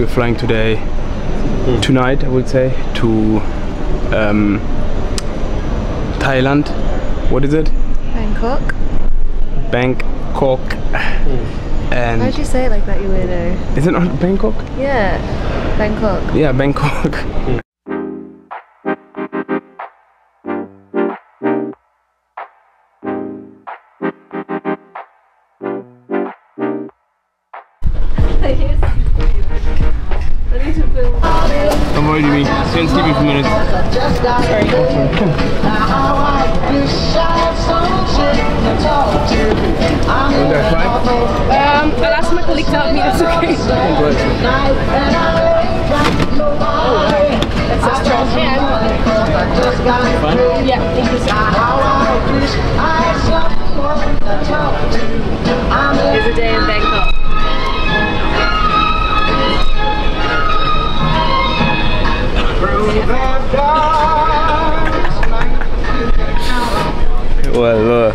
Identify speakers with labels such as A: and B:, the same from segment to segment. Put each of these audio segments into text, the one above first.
A: flying today, tonight I would say, to Thailand. What is it?
B: Bangkok.
A: Bangkok. And
B: why'd you say it like that, you weirdo?
A: Is it not Bangkok?
B: Yeah, Bangkok.
A: Yeah, Bangkok. Avoid me. Stay sleeping for a minute.
B: Sorry. I'll ask my colleague to help me, that's okay. That's a strong hand. Yeah, thank you so much. It's a day in Bangkok.
A: Well,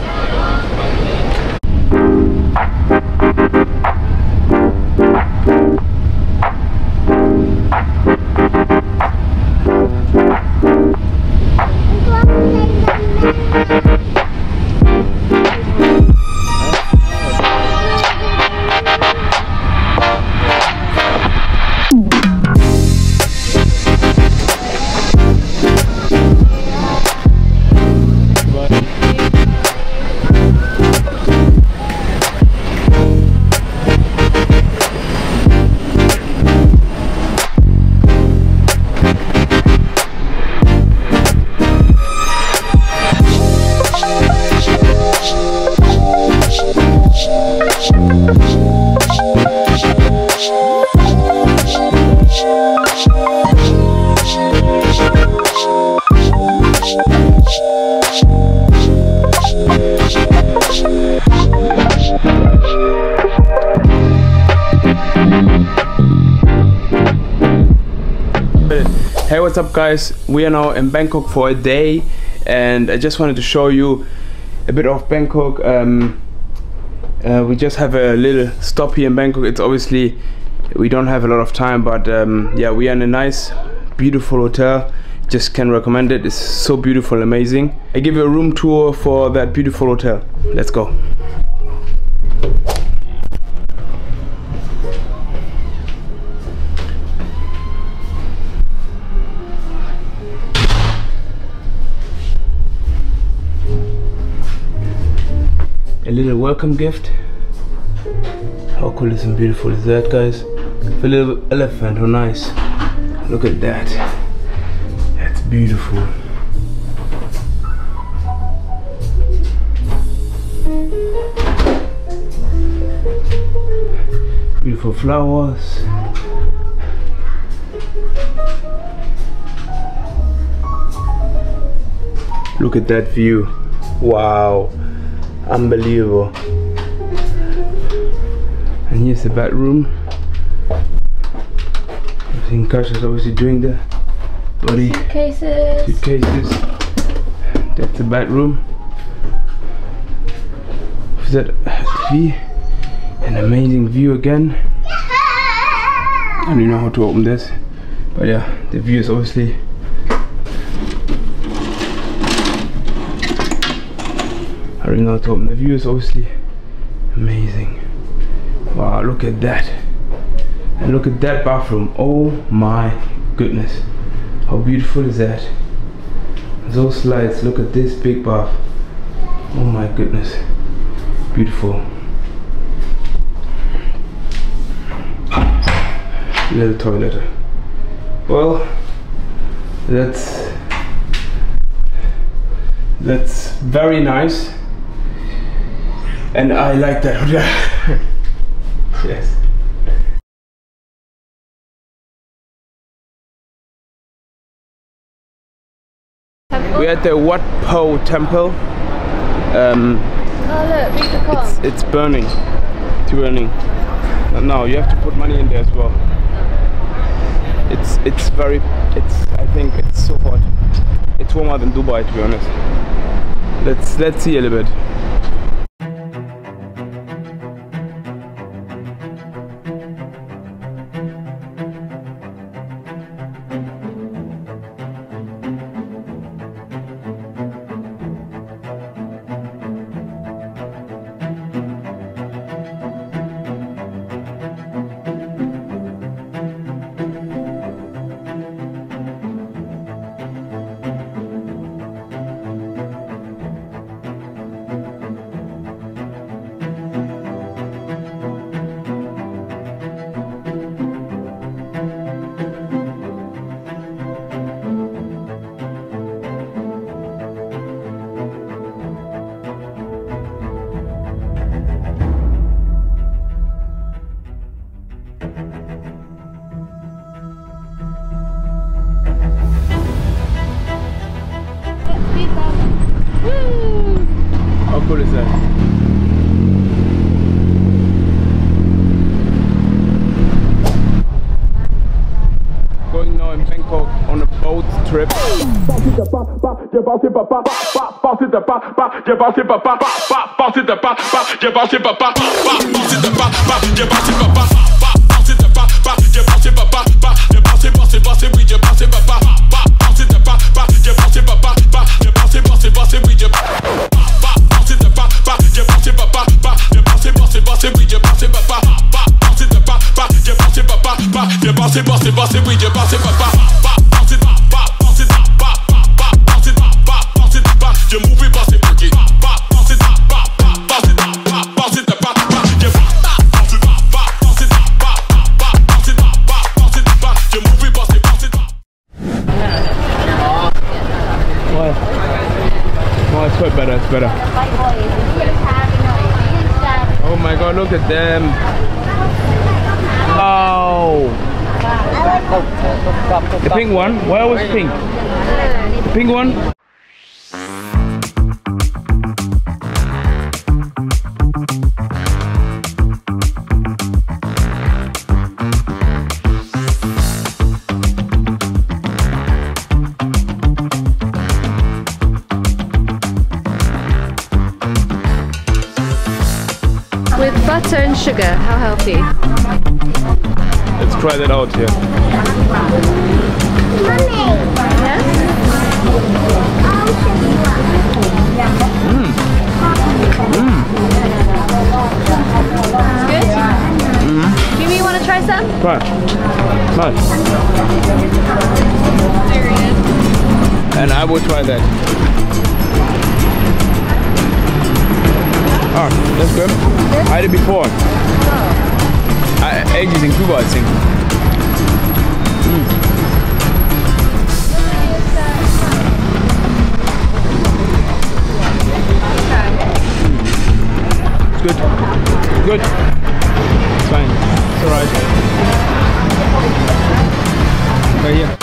A: hey, what's up guys? We are now in Bangkok for a day and I just wanted to show you a bit of Bangkok. We just have a little stop here in Bangkok. It's obviously, we don't have a lot of time, but yeah, we are in a nice, beautiful hotel. Just can recommend it. It's so beautiful, amazing. I give you a room tour for that beautiful hotel. Let's go. A little welcome gift. How cool is and beautiful is that, guys? A little elephant, how nice. Look at that. That's beautiful. Beautiful flowers. Look at that view. Wow. Unbelievable. And here's the bedroom. I think Kash is obviously doing the body suitcases. That's the bedroom. Is that TV? An amazing view again. I don't know how to open this, but yeah, the view is obviously I don't know how to open. The view is obviously amazing. Wow, look at that. And look at that bathroom. Oh my goodness. How beautiful is that? Those slides, look at this big bath. Oh my goodness. Beautiful. Little toilet. Well, that's very nice. And I like that hotel. Yes. We're at the Wat Po temple.
B: Oh look, read the call.
A: It's burning. It's burning. No, you have to put money in there as well. I think it's so hot. It's warmer than Dubai, to be honest. Let's see a little bit. How cool is that? Going now in Bangkok on a boat trip. Oh, it's quite better, it's better. Oh my god, look at them. Oh! The pink one? Why always pink? The pink one?
B: With butter and sugar, how healthy?
A: Let's try that out here.
B: It's good? Jimmy, you want to try some?
A: Try. Nice.
B: Very good.
A: And I will try that. Ah, that's good. I had it before. Ages in Cuba, I think. It's good. Good. It's fine. It's alright. Right here.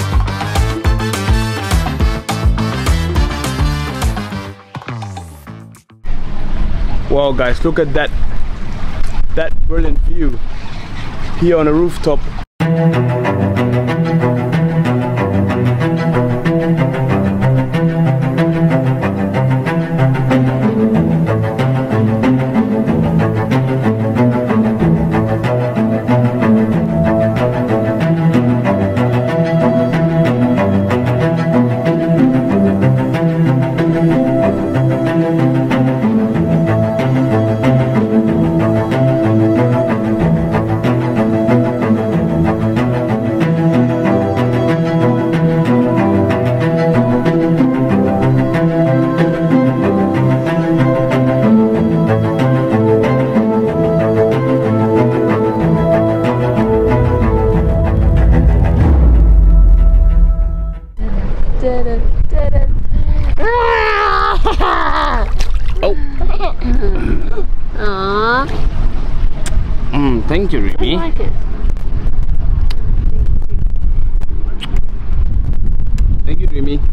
A: Wow, guys, look at that brilliant view here on a rooftop. Oh.
B: Aww.
A: Thank you, Remy.
B: I like it.
A: Thank you, Remy.